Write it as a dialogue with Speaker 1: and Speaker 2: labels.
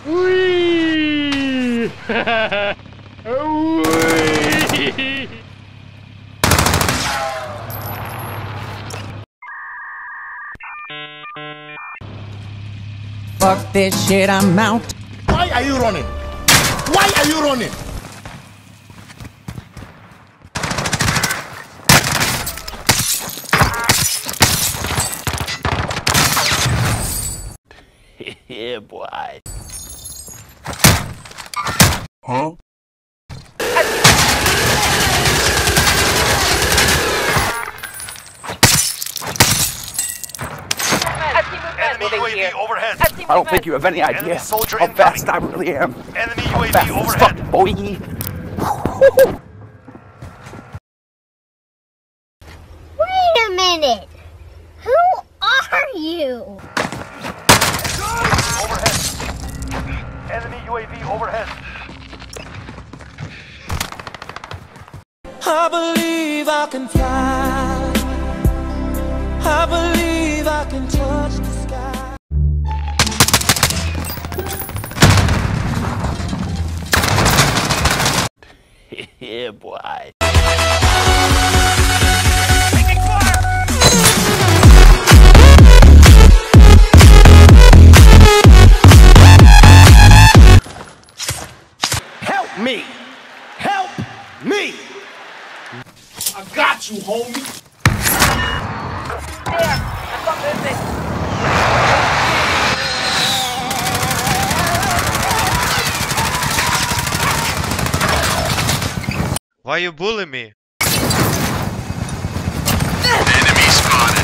Speaker 1: Whee! Whee!
Speaker 2: Fuck this shit, I'm out.
Speaker 3: Why are you running? Why are you running?
Speaker 1: Yeah, boy.
Speaker 3: Huh?
Speaker 4: Enemy UAV overhead.
Speaker 5: I don't think you have any idea
Speaker 4: soldier
Speaker 5: how
Speaker 4: incoming.
Speaker 5: fast I really am.
Speaker 4: Enemy
Speaker 5: I'm
Speaker 4: UAV
Speaker 5: fast as
Speaker 4: overhead.
Speaker 5: fuck, boy.
Speaker 6: Wait a minute! Who are you?
Speaker 4: Overhead. Enemy UAV overhead.
Speaker 2: I believe I can fly. I believe I can touch the sky.
Speaker 1: Yeah, boy.
Speaker 3: Help me! Help me! I got you, homie!
Speaker 7: Why you bully me?
Speaker 4: Enemy spotted.